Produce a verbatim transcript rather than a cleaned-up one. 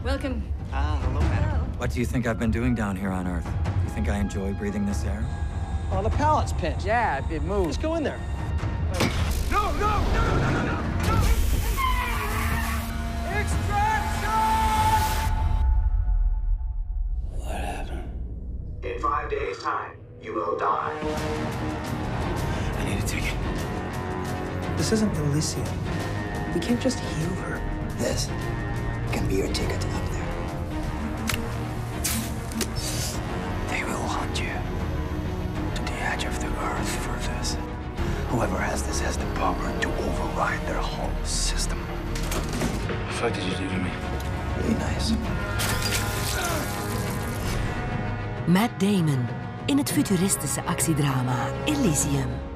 Welcome. Ah, hello, madam. What do you think I've been doing down here on Earth? Do you think I enjoy breathing this air? Oh, the pallet's pinched. Yeah, it moves. Just go in there. No, no, no, no, no, no, no! Extraction! What happened? In five days' time, you will die. I need a ticket. This isn't Elysium. We can't just heal her. This can be your ticket up there. They will hunt you to the edge of the earth for this. Whoever has this has the power to override their whole system. What the fuck did you do to me? Really nice. Matt Damon in het futuristische actiedrama Elysium.